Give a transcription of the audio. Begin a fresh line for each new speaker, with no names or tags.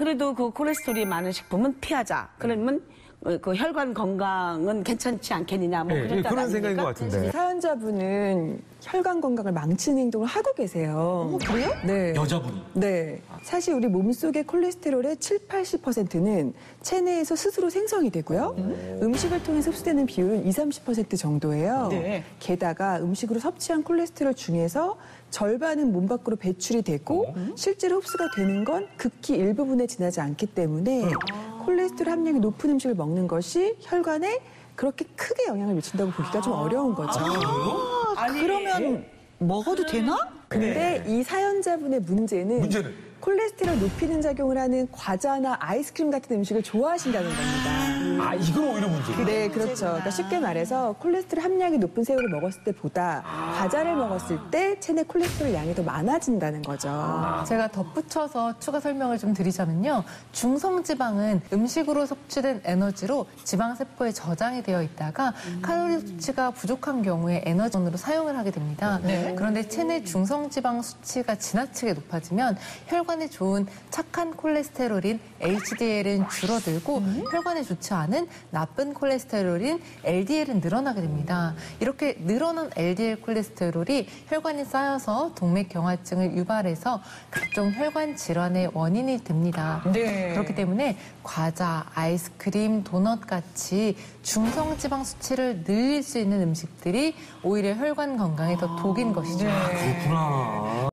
그래도 그 콜레스테롤이 많은 식품은 피하자. 그러면 그 혈관 건강은 괜찮지 않겠느냐. 뭐
네, 그런 생각인 것 같은데.
사연자분은 혈관 건강을 망치는 행동을 하고 계세요.
그래요?
네.
여자분이?
네. 사실 우리 몸속의 콜레스테롤의 70~80%는 체내에서 스스로 생성이 되고요. 음식을 통해 흡수되는 비율은 20~30% 정도예요.
네.
게다가 음식으로 섭취한 콜레스테롤 중에서 절반은 몸 밖으로 배출이 되고 실제로 흡수가 되는 건 극히 일부분에 지나지 않기 때문에 콜레스테롤 함량이 높은 음식을 먹는 것이 혈관에 그렇게 크게 영향을 미친다고 보기가 좀 어려운 거죠.
그러면 먹어도 되나?
근데 이 사연자분의 문제는 콜레스테롤 높이는 작용을 하는 과자나 아이스크림 같은 음식을 좋아하신다는 겁니다.
아, 이건 오히려 문제예요.
네, 그렇죠. 그러니까 쉽게 말해서 콜레스테롤 함량이 높은 새우를 먹었을 때보다 과자를 먹었을 때 체내 콜레스테롤 양이 더 많아진다는 거죠.
제가 덧붙여서 추가 설명을 좀 드리자면요. 중성지방은 음식으로 섭취된 에너지로 지방세포에 저장이 되어 있다가 칼로리 수치가 부족한 경우에 에너지원으로 사용을 하게 됩니다. 그런데 체내 중성지방 수치가 지나치게 높아지면 혈관에 좋은 착한 콜레스테롤인 HDL은 줄어들고 혈관에 좋지 않은 나쁜 콜레스테롤인 LDL은 늘어나게 됩니다. 이렇게 늘어난 LDL 콜레스테롤이 혈관에 쌓여서 동맥경화증을 유발해서 각종 혈관 질환의 원인이 됩니다. 그렇기 때문에 과자, 아이스크림, 도넛 같이 중성지방 수치를 늘릴 수 있는 음식들이 오히려 혈관 건강에 더 독인 것이죠.
그렇구나.